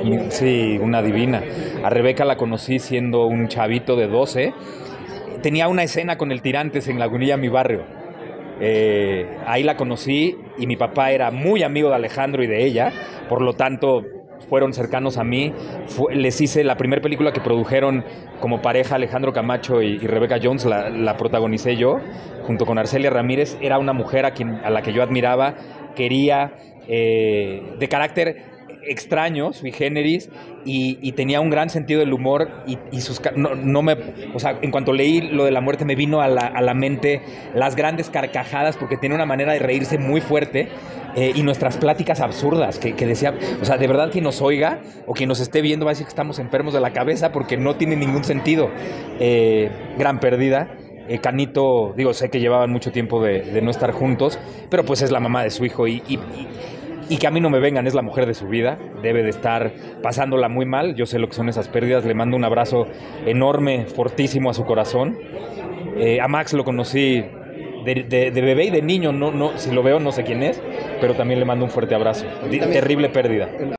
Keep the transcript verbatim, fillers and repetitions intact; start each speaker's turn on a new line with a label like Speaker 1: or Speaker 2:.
Speaker 1: Sí, una divina. A Rebeca la conocí siendo un chavito de doce. Tenía una escena con el Tirantes en Lagunilla, mi barrio. Eh, ahí la conocí y mi papá era muy amigo de Alejandro y de ella, por lo tanto fueron cercanos a mí. Fue, les hice la primera película que produjeron como pareja, Alejandro Camacho y, y Rebecca Jones, la, la protagonicé yo, junto con Arcelia Ramírez. Era una mujer a, quien, a la que yo admiraba, quería, eh, de carácter extraño, sui generis, y, y tenía un gran sentido del humor y, y sus no, no me, o sea, en cuanto leí lo de la muerte me vino a la, a la mente las grandes carcajadas, porque tiene una manera de reírse muy fuerte, eh, y nuestras pláticas absurdas que, que decía, o sea, de verdad quien nos oiga o quien nos esté viendo va a decir que estamos enfermos de la cabeza porque no tiene ningún sentido. Eh, gran pérdida. Eh, Canito, digo, sé que llevaban mucho tiempo de, de no estar juntos, pero pues es la mamá de su hijo y, y, y Y que a mí no me vengan, es la mujer de su vida, debe de estar pasándola muy mal. Yo sé lo que son esas pérdidas, le mando un abrazo enorme, fortísimo a su corazón. Eh, a Max lo conocí de, de, de bebé y de niño, no, no, si lo veo no sé quién es, pero también le mando un fuerte abrazo. Terrible pérdida.